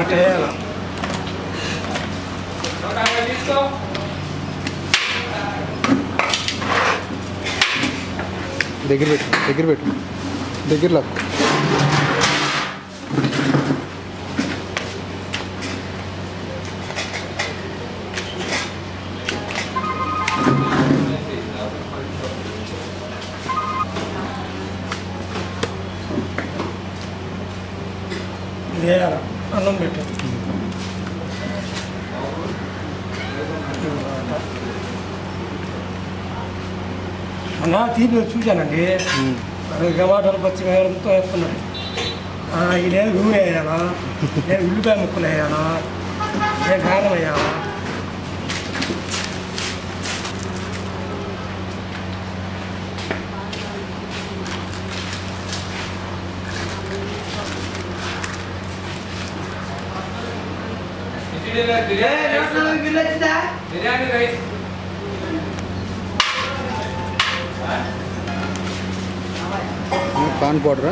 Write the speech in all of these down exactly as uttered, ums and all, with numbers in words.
అట్టేయాల దగ్గర పెట్టు దగ్గర పెట్టు దగ్గర లాక్కు వేయాల అన్నం పెట్టు అన్న తీపి చూశానండి అది టమాటాలు పచ్చిమిరపకాయలతో వేసుకున్నాడు ఇదేదో నూనె వేయాలా నేను ఉల్లిపాయ ముక్కలు వేయాలా నేను కారం వేయాలా బిర్యానీ రైస్ పాన్ పౌడరా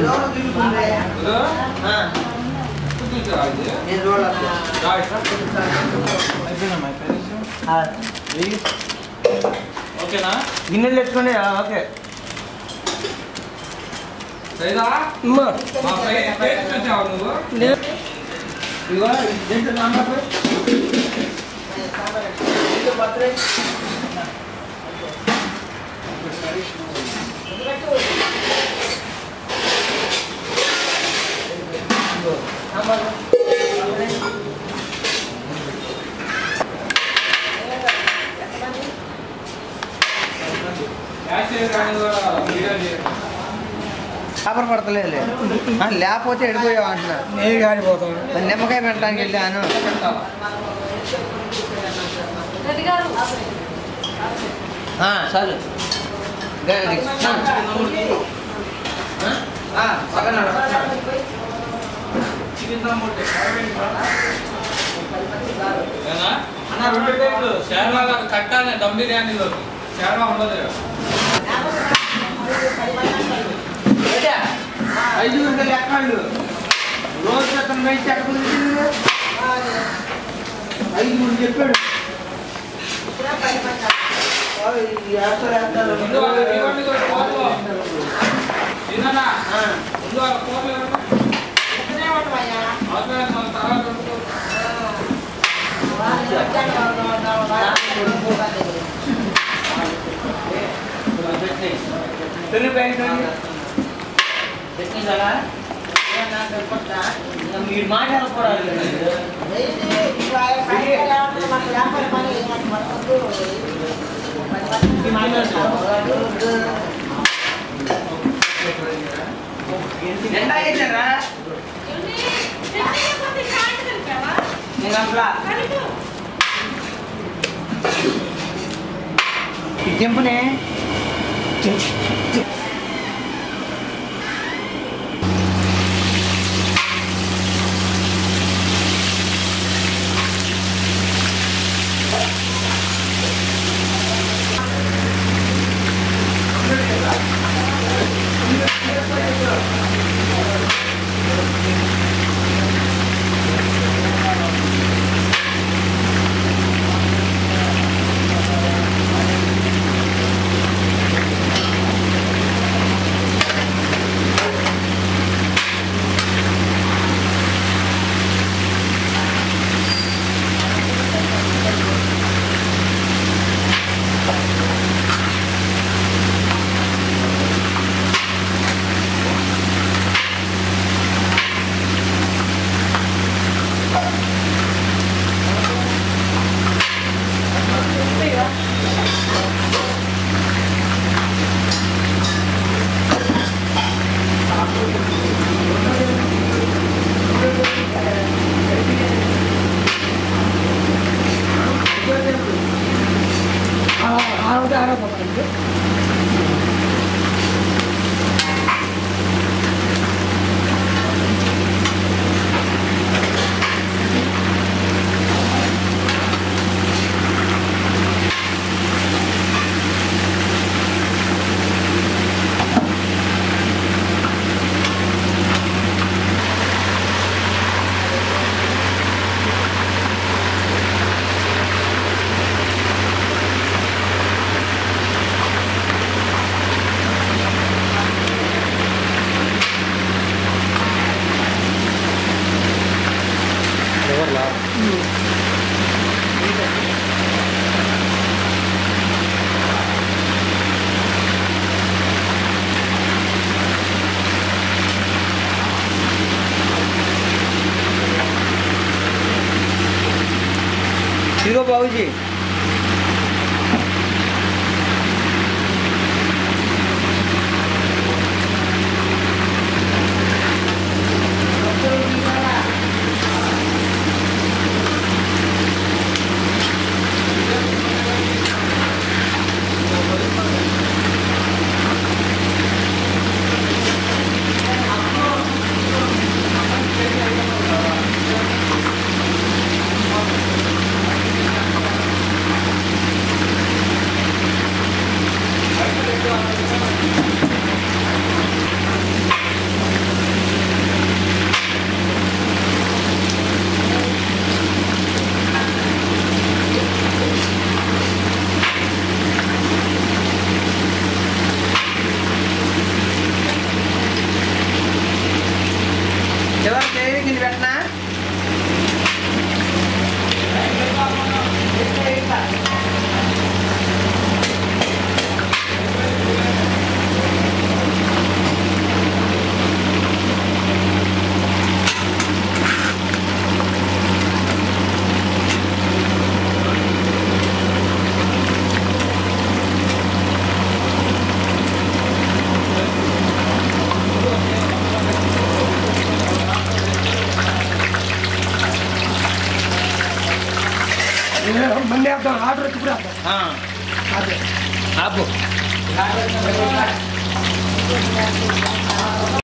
ఓకేనా గిన్నెలు తెచ్చుకోండి ఓకే కాపర్ పడతలేదు లేకపోతే ఎడిపోయావు అంటున్నా నేను కాడిపోతాను నిమ్మకాయ పెట్టడానికి వెళ్ళాను చాలు కట్టాలి దమ్ బిర్యానీలో షేర్వా ఉండదు ఐదు గంటల ఎక్కళ్ళు రోజు క్రితం వేసి ఎక్కడ ఐదు మూడు చెప్పాడు మీరు మాట్లాడకూడదు ఎంత చేశారా చెంపునే ఇదిగో బాబుజీ మండే వేద్దాం ఆర్డర్ వచ్చి కూడా అదే ఆపు